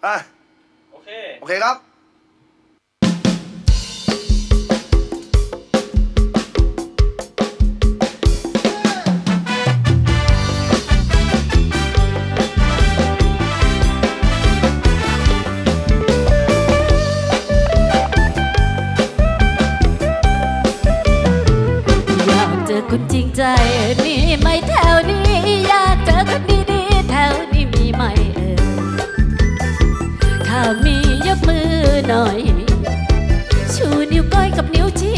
โอเคครับคนจริงใจมีไหมแถวนี้อยากเจอคนดีๆแถวนี้มีไหมถ้ามียกมือหน่อยชูนิ้วก้อยกับนิ้วชี้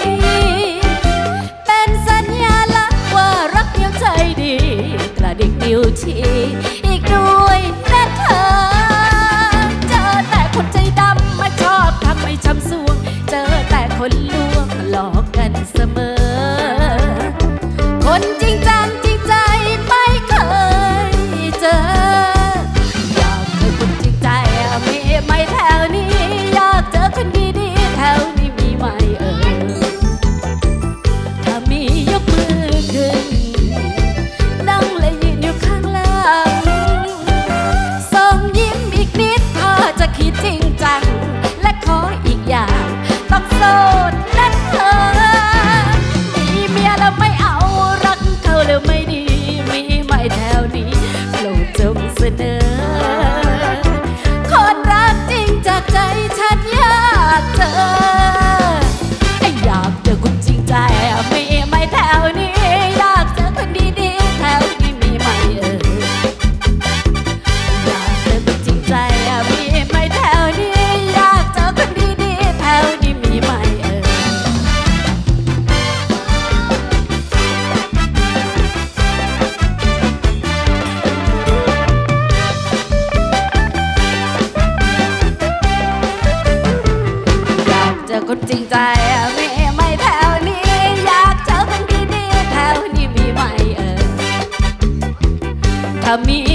เป็นสัญญาลักษณ์ว่ารักเดียวใจดีกระดิกนิ้วชี้อีกด้วยนะเธอเจอแต่คนใจดำมาชอบทำให้ช้ำสวงเจอแต่คนลวงหลอกกันเสมอคนจริงจังจริงใจไม่เคยเจออยากเจอคนจริงใจมีไหมแถวนี้อยากเจอคนดีๆแถวนี้มีไหมถ้ามียกมือขึ้นนั่งและยืนอยู่ข้างล่างส่งยิ้มอีกนิดพอจะคิดจริงจังและขออีกอย่างต้องโสดนะเธอมีเมียแล้วไม่เอาเขาแล้วไม่ดีมีไหมแถวนี้โปรดจงเสนอคนรักจริงจากใจฉันอยากเจออยากเจอคนจริงใจมีไหมแถวนี้อยากเจอคนดีๆแถวนี้มีไหมอยากเจอคนจริงใจมีไหมแถวนี้อยากเจอคนดีๆแถวนี้มีไหมคนจริงใจมีไหมแถวนี้อยากเจอคนดีๆแถวนี้มีไหมถ้ามี